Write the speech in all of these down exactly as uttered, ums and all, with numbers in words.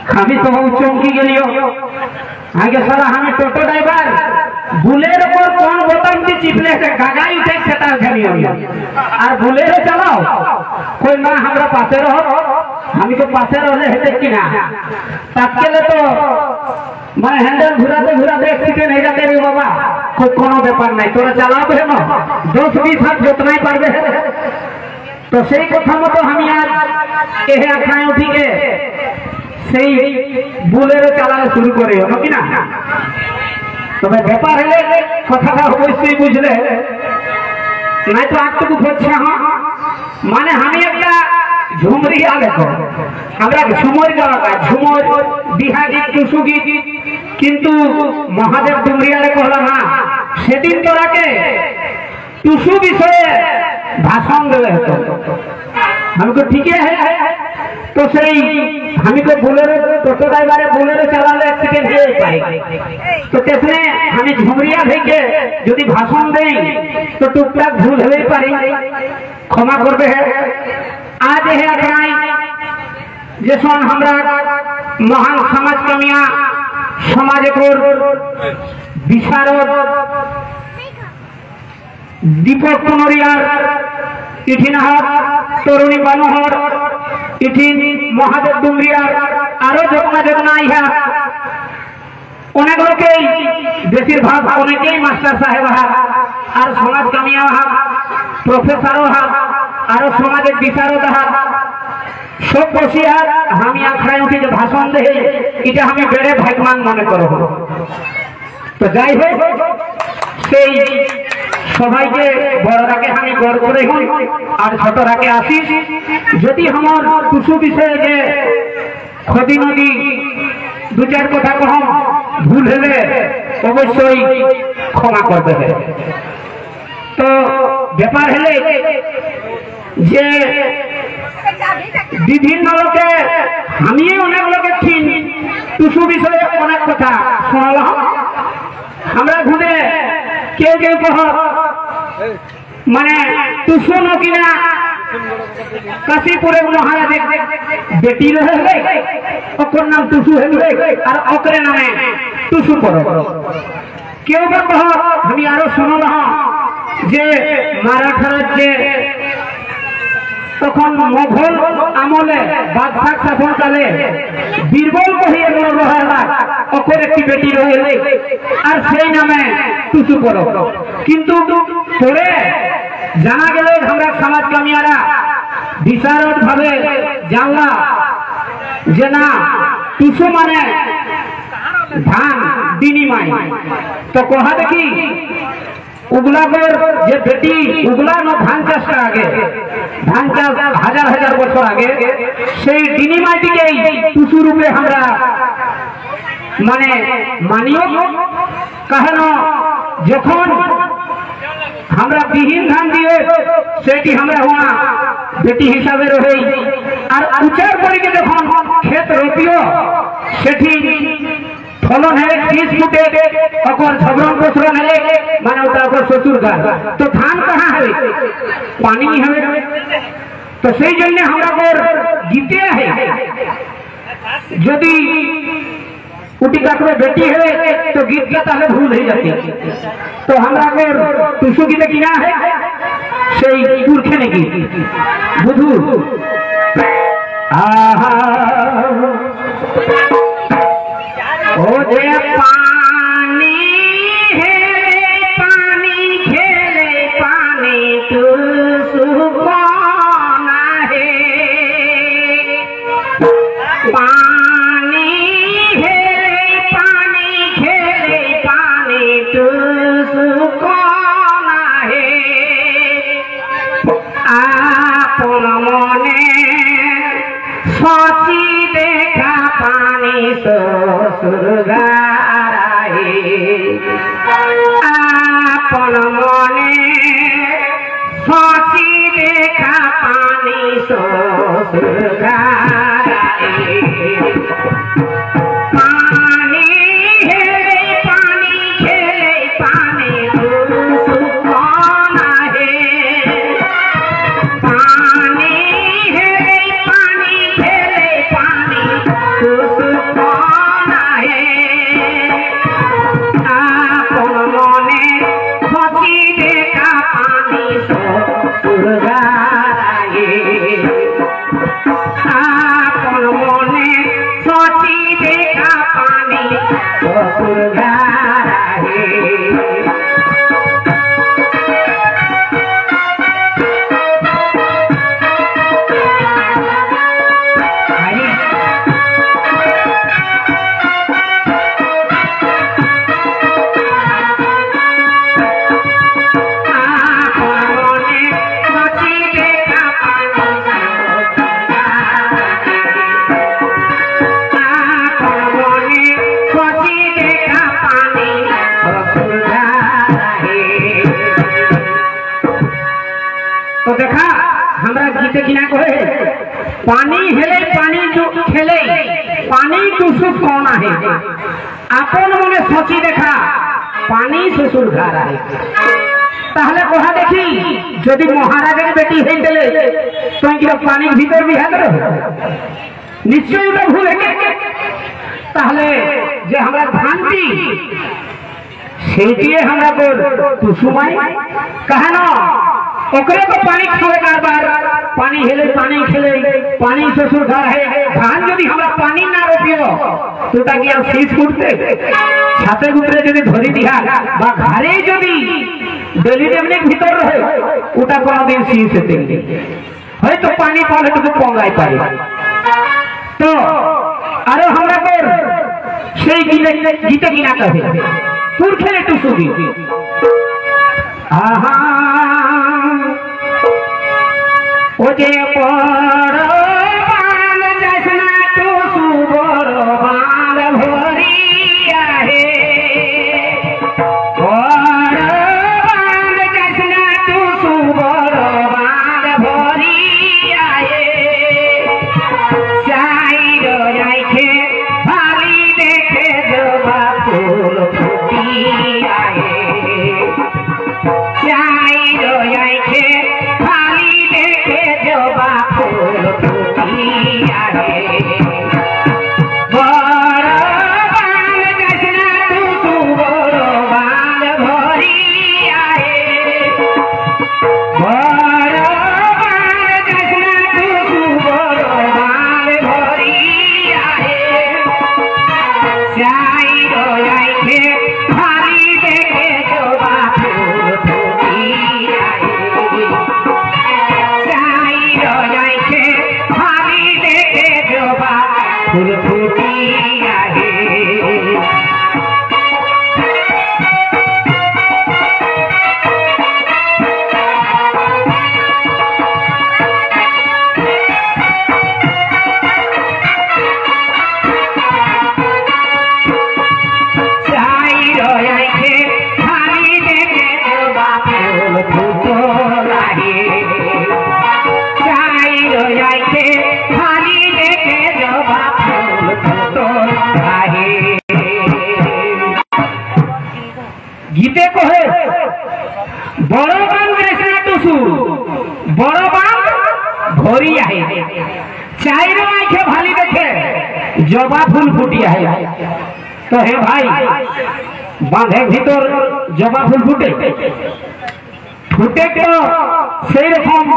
আমি তো বহু চমকি গেলিও আগে সারা আমি টোটো ড্রাইভার বুলের উপর কোন বোতামটি চিপলে গাগাই উঠে সেটা জানিও আর বুলের চালাও কই না আমরা পাশে রহ আমি তো পাশে রহলে হেঁটে কিনা তাৎকালে তো মানে হ্যান্ডেল ঘুরাতে ঘুরাতে অ্যাক্সিডেন্ট হয়ে যাবে রে বাবা কোনো ব্যাপার নাই তোরা চালাবে না দশ বিশ হাত যতনাই পারবে তো সেই কথা মতো আমি আজ এহে আখায় উঠিকে সেই বুলেরো চালানো শুরু করে হলো কিনা তবে ব্যাপার হলে কথাটা অবশ্যই বুঝলে নাই তো আটটুকু হচ্ছে মানে আমি একটা ঝুমরিয়া দেখো আমরা ঝুমর গাওয়া ঝুমর বিহারি টুসুগি কিন্তু মহাদেব ডুমরিয়ারে কহলাম না সেদিন তোরাকে টুসু বিষয়ে ভাষণ দেবে হতো আমি তো ঠিকই তো সেই আমি তো বুলেরো টোটো ড্রাইভারে বুলেরো চালালে অ্যাক্সিডেন্ট হয়ে পারে তো তেসনে আমি ঝুমরিয়া থেকে যদি ভাষণ দেই তো টুকটাক ভুল হয়ে পারি ক্ষমা করবে আজ হে আপনাই যে সন আমরা মহান সমাজ কামিয়া সমাজে কর বিশারদ দীপক কুমারিয়ার ইঠিনাহার তরুণী বানোহর ইঠিন মহাদেব ডুমরিয়ার আরো যতনা যতনা ইহা অনেক লোকেই বেশিরভাগ অনেকেই মাস্টার সাহেব হাত আর সমাজ কামিয়া হাত প্রফেসরও হাত আরো সমাজের বিশারদ হাত সব বসি হাত আমি আখড়ায় উঠে যে ভাষণ দেই এটা আমি বেড়ে ভাগ্যবান মনে করব তো যাই হোক সেই সবাইকে বড়রাকে আমি গড় করে হই আর ছোটরাকে আসি যদি আমার টুসু বিষয়ে যে ক্ষতি নদী দু চার কথা কম ভুল হলে অবশ্যই ক্ষমা করতে হবে তো ব্যাপার হলে যে বিভিন্ন লোকে আমি অনেক লোকের ঠিক টুসু বিষয়ে অনেক কথা শোনালাম আমরা ঘুরে কেউ কেউ কহ মানে টুসু নকিনা কাশীপুরের মহারাজের বেটি রহে ওর নাম টুসু হেলবে আর ওকরে নামে টুসু করো কেউ কেউ কহ আমি আরো শুনলাম যে মারাঠা রাজ্যে তখন মোগল আমলে বাদশাহ শাসনকালে বীরবল কহিয়ে বড় রহালা ওকর একটি বেটি রয়েছে আর সেই নামে টুসু করো কিন্তু পরে জানা গেল আমরা সমাজ কামিয়ারা বিশারদ ভাবে জানলা যে না টুসু মানে ধান বিনিময় তো কহা দেখি উগলাগর যে বেটি উগলা না ধান চাষটা আগে ধান চাষ হাজার হাজার বছর আগে সেই বিনিময়টিকেই টুসু রূপে আমরা মানে মানিও কারণ যখন আমরা বিহীন ধান দিয়ে সেটি আমরা হওয়া বেটি হিসাবে রহে আর উচার করিকে যখন ক্ষেত রোপিও সেটি ফলন है तीस फुटे और झबरन पोसरन है माने ओटा ओकर ससुर घर तो धान कहाँ है पानी है तो সেই জন্য আমরা কর গীতে है যদি उटी काकरे बेटी है तो गीत गाता है भूल हो जाती तो हमरा कर टुसु गीते किना है সেই পুরখেনে গীত বুধু आहा ओ जे पानी है पानी खेले पानी टुसु कौना है पानी है पानी खेले पानी टुसु कौना है आपन मने सोची देखा पानी ससुरगाराए आपन मने सोची देखा पानी ससुरगाराए पानी है पानी खेले पानी टुसु कौना है पानी है पानी खेले पानी टुसु तो देखा हमरा गीते की ना कहे पानी हेले पानी जो खेले पानी टुसुक कौन है आपन मने सोची देखा पानी ससुर घर है ताहले कहा देखी यदि महाराजेर बेटी हई गेले तो कि पानी भीतर भी हाथ रहे निश्चय तो भूल है ताहले जे हमरा भांति सेटिए हमरा को टुसुमाई कहे ना ओकरे को पानी खावे कारबार पानी हेले पानी खेले पानी ससुर घर है धान यदि हमरा पानी ना रोपियो तो ताकि আর শীষ করতে ছাতে উপরে যদি ধরি দিয়া বা ঘরে যদি ডেলি ডেমনে ভিতর রহে ওটা কোনদিন শীষ হতে হয়তো পানি পালে তো পঙ্গাই পারে তো আরে हमरा को সেই গীতে গীতে কি না কহে পুর খেলে টুসুগি আহা ओजे बड़ बाल जसना टुसु बड़ बाल भरिया हे बड़ बाल जसना टुसु बड़ बाल भरिया हे चाइर जाइछे भाली देखे जबा फूल फुटिया हे चाइर जाइछे जबा फूल फुटिया हे बड़ बाल जसना टुसु बड़ बाल भरिया हे बड़ बाल जसना टुसु बड़ बाल भरिया हे चाइर जाइछे भाली देखे जबा फूल फुटिया हे फूल फुटिया हे चाइर जाइछे भाली देखे जबा फूल फुटला हे चाइर जाइछे भाली देखे जबा फूल फुटला हे गीते कहे बड़ बाल जसना टुसु बड़ बाल भरिया हे चाइर आंखे भाली देखे जबा फूल फुटिया है तो हे भाई बांधे भीतर जबा फूल फुटे फुटे तो সেই রকম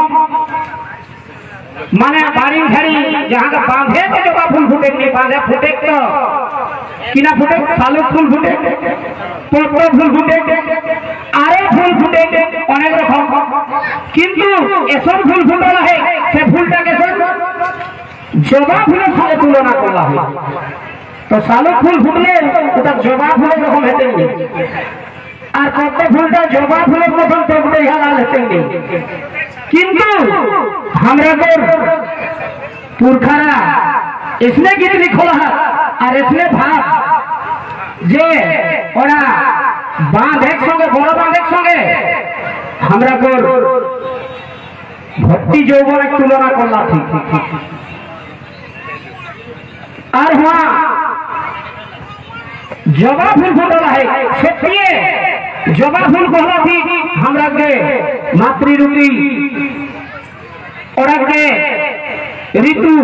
माने बाड़ी घड़ी जहाँ का बांधे तो जबा फूल फुटे नहीं बांधे फुटे तो किना फुटे सालू फूल फुटे पद्म फूल फुटे आरे फूल फुटे अनेक रकम किंतु एसब फूल फुटल है से फूलटा के जबा फूलेर संगे तुलना करा है तो सालू फूल फुटले ओटा जबा फूलेर रकम हेते और पद्म फूलटा जबा फूलेर मतन टकटके लाल हेते किंतु हमरा को पुरखारा इसने गीत लिखल है और इसने भाव जे ओरा बांध एक संगे बड़ बांध एक संगे हमरा को भक्ति यौवन तुलना करला थी और वहाँ जबा फूल फुटल है सेठिए जबा फूल कहला थी हमरा के मातृ रूपी ओरा के ऋतु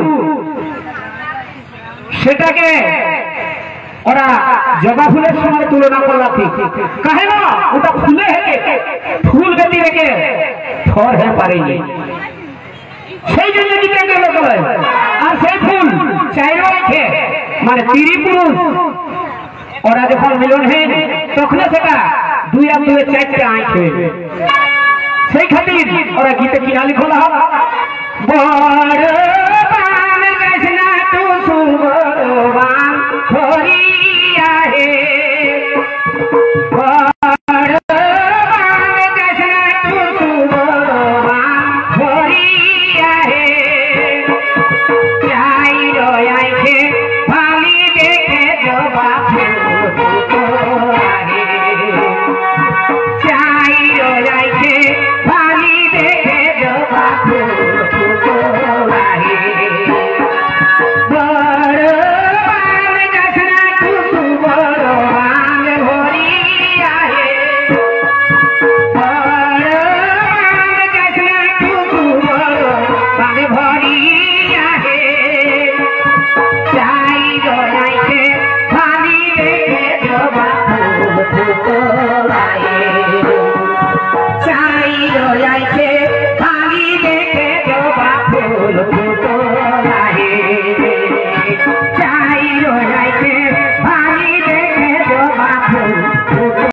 सेटाके ओरा जबा फूलेर संगे तुलना करला थी कहे ना ओटा फूले है फूल गति রেখে फर है पारेंगे সেই জন্য দিকে গেল বলে আর সেই ফুল চাইরো রেখে মানে তিরি পুরুষ ওরা যখন মিলন হে তখন সেটা দুই আর দুই চারটে আঁচ হয়ে সেই খাতির ওরা গীতে কিনা লিখল বড় বান কৃষ্ণা তু সুবরবান হরিয়া হে বড় বান কৃষ্ণা তু সুবরবান হরিয়া হে যাই রয়াই হে ভালি দেখে জবা Look